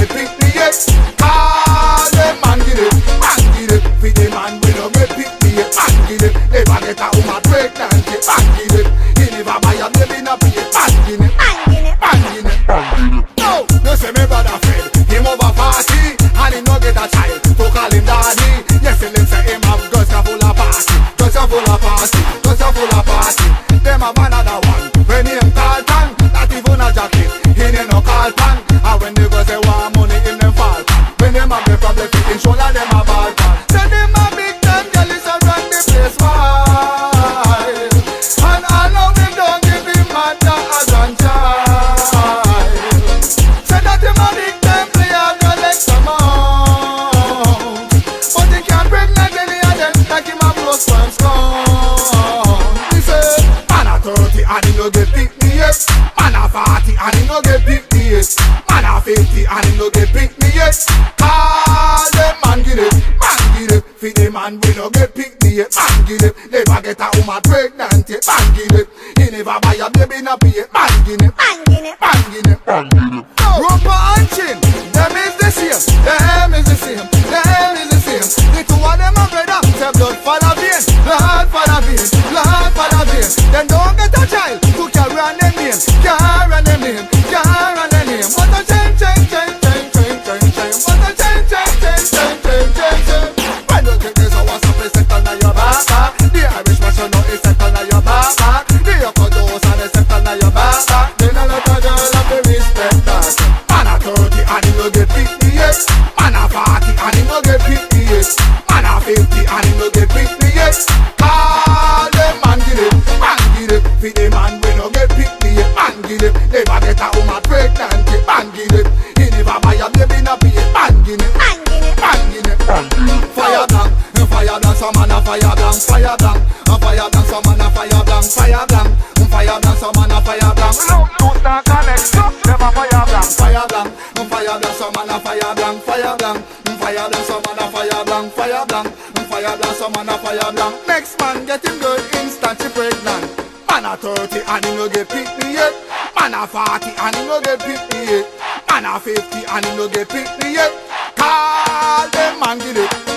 get pick me yet. Call them man get it, for the man we no get pick me yet. Man get it, never get a woman pregnant yet. Man get it, he never buy a baby na pay. Man get it, man get it. No, you say me brother Fred, him over 40 and he no get a child to call him daddy. Yes, he say him have girls a full of party, girls a full of party, girls a full of party. Them have another one when him call pan, not even a jacket. He no call pan, and when they go say want money, him them fall pan. When them have the problem, in shoulder them a ball pan. Say them a big time jealous and run the place wild, and all of them don't give him mother a grandchild. Say that him a big time player, collect some out, but he can't pregnant any of them like him a blow sperm strong. He say man a 30 and he no get pick me yet. Man a 40 and he no get pick me yet. Man a 50 and he no get pick me yet. Call them man get it, for the man we no get pick me yet. Man get it, never get a woman pregnant yet. Man get it, he never buy a baby na pay. Man get it, man get it. Rumpa and chin, them is the same, them is the same, them is the same. The two of them are brother, say blood for the vein, blood for the vein, blood for the vein. Them don't get a child to carry on them name, carry on them name, carry on them name. What a change, change, change, change, change, change, change. What a change, change, change, change, change, change, change. When you think there's a was a place settled on your back, the Irish version now is settled on your back. The Yokodos and is settled on your back. Then a lot of girls have to respect that. Man a 30 and he no get pick me yet. Man a 40 and he no get pick me yet. Man a 50 and he no get pick me yet. Call them man get it, for the man we no get pick me yet. Man get it, never get a woman pregnant yet. Man get it, he never buy a baby na pay. Man get it, man get it. Fire blank, fire blank, some man a fire blank, fire blank, fire blank, some man a fire blank, fire blank, fire blank, some man a fire blank. Look to the connection, never fire blank, fire blank, fire blank, some man a fire blank, fire blank, fire blank, some man a fire blank, fire blank, fire blank, some man a fire blank. Next man get him girl instant she pregnant. Man a 30 and he no get pick me yet. Man a 40 and he no get pick me yet. Man a 50 and he no get pick me yet. Call them man get it.